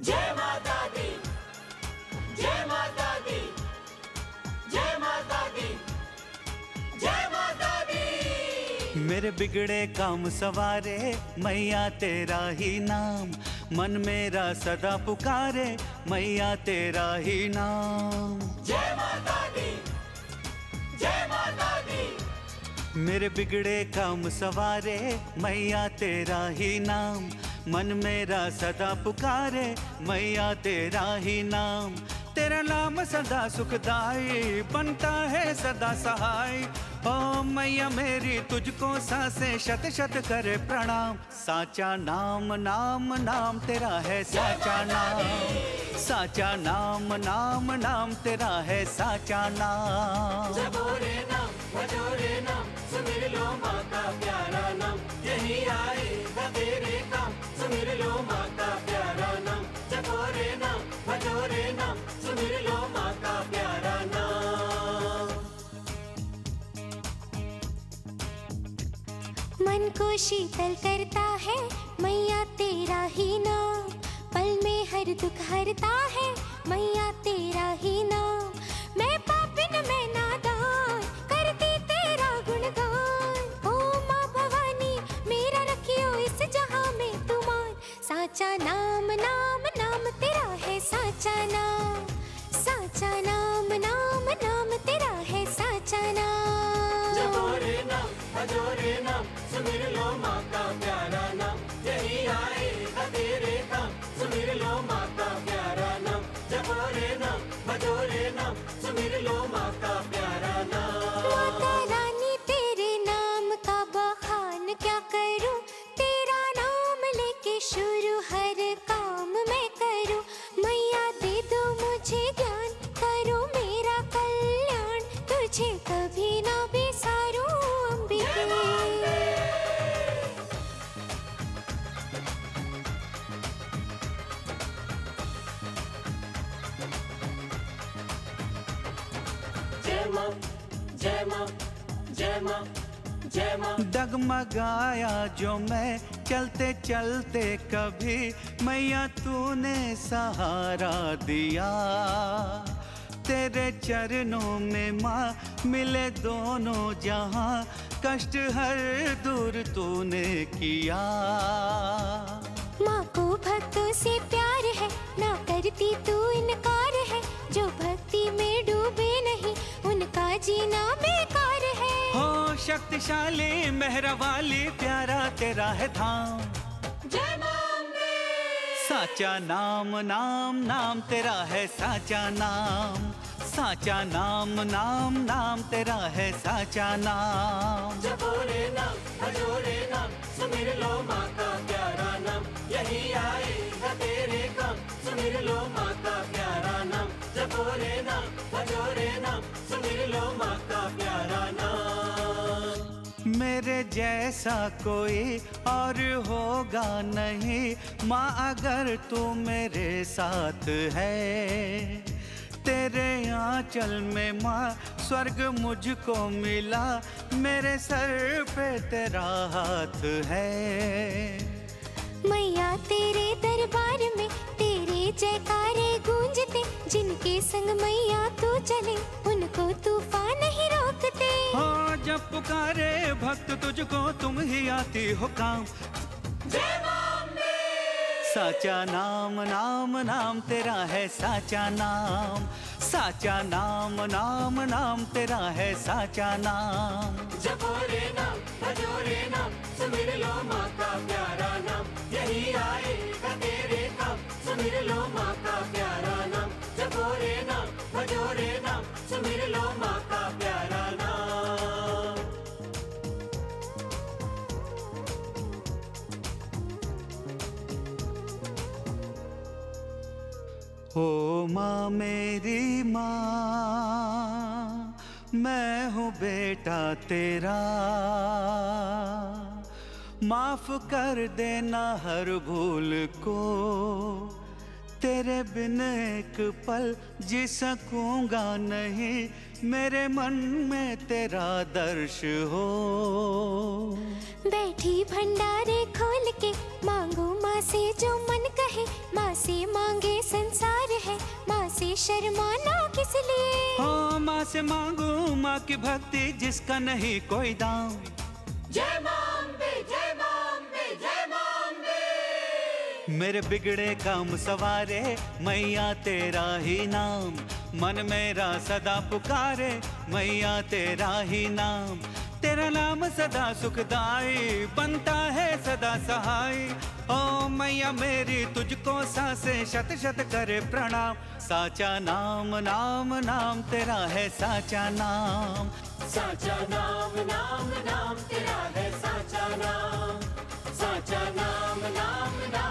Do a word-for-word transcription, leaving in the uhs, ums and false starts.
जय माता दी, जय माता दी, जय माता दी, जय माता दी। मेरे बिगड़े काम सवारे मैया तेरा ही नाम, मन मेरा सदा पुकारे मैया तेरा ही नाम। जय माता दी, जय माता दी। मेरे बिगड़े काम सवारे मैया तेरा ही नाम, मन मेरा सदा पुकारे मैया तेरा ही नाम। तेरा नाम सदा सुखदाई बनता है सदा सहाय। ओ मैया मेरी तुझको सांसें शत शत करे प्रणाम। साचा नाम नाम नाम तेरा है साचा नाम, साचा नाम नाम नाम तेरा है साचा नाम। जपो रे नाम भजो रे नाम, सुमिर लो माँ का प्यारा नाम, यही आएगा तेरे काम। सुमिर लो माँ का प्यारा नाम, जपो रे नाम भजो रे नाम, सुमिर लो माँ का प्यारा नाम। मन को शीतल करता है मैया तेरा ही नाम, पल में हर दुख हरता है मैया तेरा ही नाम। मैं पापिन मैं नादान करती तेरा गुणगान, ओ माँ भवानी मेरा रखियो इस जहां में तुमान। साचा नाम नाम नाम तेरा है साचा नाम, साचा नाम नाम नाम तेरा है साचा नाम। जपो रे नाम भजो रे नाम, सुमिर लो माँ का प्यारा नाम, यही आएगा तेरे काम। सुमिर लो माँ का प्यारा नाम, जपो रे नाम भजो रे नाम, सुमिर लो माँ का प्यारा नाम। माता रानी तेरे नाम का बखान क्या करूं, तेरा नाम लेके शुरू हर काम मैं करूं। मैया दे दो मुझे ज्ञान, करो मेरा कल्याण, तुझे कभी ना बिसारूं अंबिके। जय माँ जय माँ जय माँ जय माँ। डगमगाया जो मैं चलते चलते कभी, मैया तूने सहारा दिया। तेरे चरणों में माँ मिले दोनों जहां, कष्ट हर दूर तूने किया। माँ को भक्तों से प्यार है, ना करती तू इनकार है। जो भक्ति में डूबे नहीं उनका जीना बेकार है। हो शक्तिशाली मेहरा वाली प्यारा तेरा है धाम। जय माँ अम्बे। साचा नाम नाम नाम तेरा है साचा नाम, साचा नाम नाम नाम तेरा है साचा नाम। जपो रे नाम भजो रे नाम, सुमिर लो माँ का प्यारा नाम, यही आएगा तेरे काम। सुमिर लो माँ का प्यारा नाम, जपो रे नाम भजो रे नाम, सुमिर लो माँ का प्यारा नाम। मेरे जैसा कोई और होगा नहीं माँ अगर तू मेरे साथ है। तेरे आंचल में माँ स्वर्ग मुझको मिला, मेरे सर पे तेरा हाथ है। मैया तेरे दरबार में तेरे जयकारे गूंजते, जिनके संग मैया तू चले उनको तूफान नहीं रोकते। हाँ जब पुकारे भक्त तुझको तुम ही आती हो काम। जय माँ अम्बे। साचा नाम नाम नाम तेरा है साचा नाम, साचा नाम नाम नाम तेरा है साचा नाम। जपो रे नाम भजो रे नाम, सुमिर लो माँ का प्यारा नाम, यही आएगा तेरे काम। सुमिर लो माँ का प्यारा नाम, जपो रे नाम भजो रे नाम, सुमिर लो माँ का प्यारा नाम। ओ माँ मेरी माँ, मैं हूँ बेटा तेरा, माफ कर देना हर भूल को। तेरे तेरे बिन एक पल जी सकूंगा नहीं, मेरे मन में तेरा दर्श हो। बैठी भंडारे खोल के मांगू माँ से जो मन कहे, माँ से मांगे संसार है, माँ से शर्माना किस लिए। हो माँ से मांगू माँ की भक्ति जिसका नहीं कोई दाम। जय मां अम्बे, जय मां अम्बे, जय मां अम्बे। मेरे बिगड़े काम सवारे मैया तेरा ही नाम, मन मेरा सदा पुकारे मैया तेरा ही नाम। तेरा नाम सदा सुखदाई बनता है सदा सहाय। ओ मैया मेरी तुझको सांसें शत शत करे प्रणाम। साचा नाम नाम नाम तेरा है साचा नाम। साचा नाम नाम नाम तेरा है साचा नाम। साचा नाम नाम नाम